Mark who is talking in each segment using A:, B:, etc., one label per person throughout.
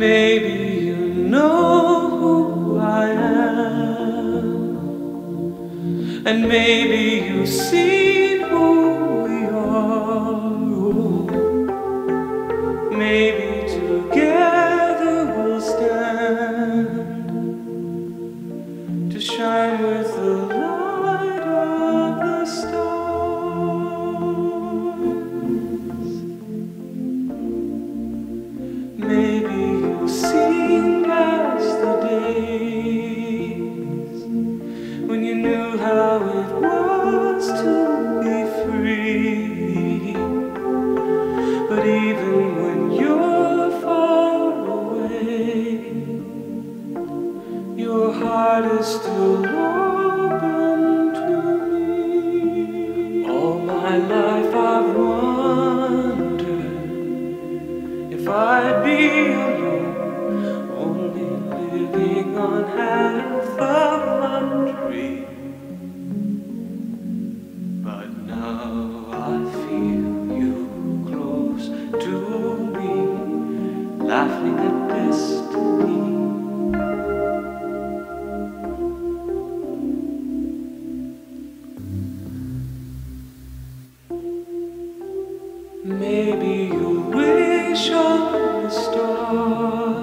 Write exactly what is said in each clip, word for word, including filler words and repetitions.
A: Maybe you know who I am, and maybe you've seen who we are. Maybe together we'll stand to shine with the light of the stars. Maybe you've seen past the days when you knew how it was to be free. But even when you're far away, your heart is still open to me. All my life I've wondered if I'd be alone, only living on half of my dream. But now I feel you close to me, laughing at destiny. Maybe you wish on a star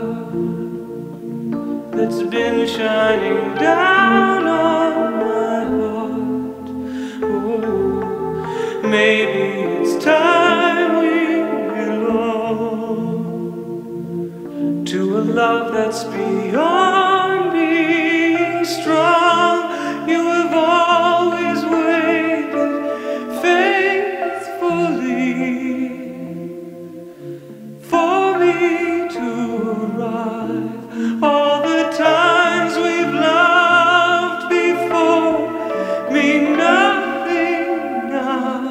A: that's been shining down on my heart. Oh, maybe it's time we belong to a love that's beyond being strong. You have always waited faithfully for me to arrive. All the times we've loved before mean nothing now.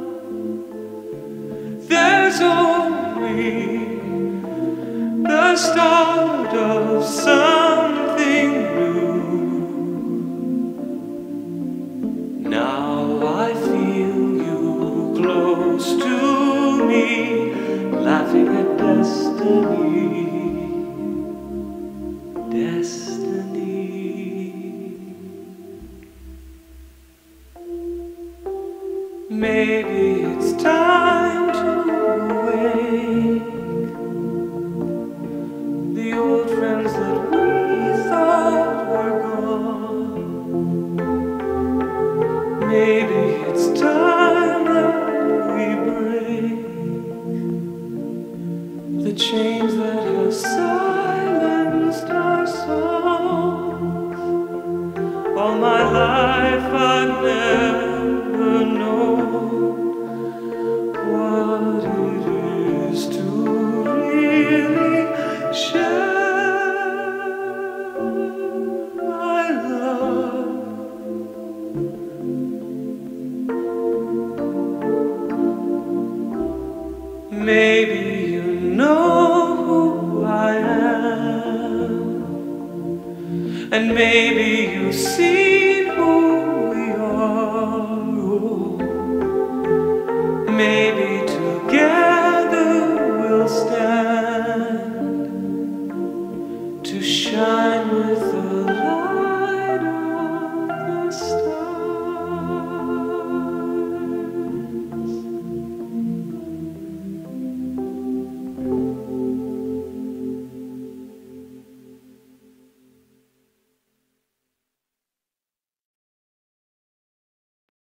A: There's only the start of something new. Now I feel you close to me, laughing at destiny. Destiny. Maybe it's time to awake the old friends that we thought were gone. Maybe it's time that we break the chains that have silenced our songs. All my life I've never known what it is to really share my love. Maybe you know who I am, and maybe you've seen who we are. Maybe together we'll stand to shine with the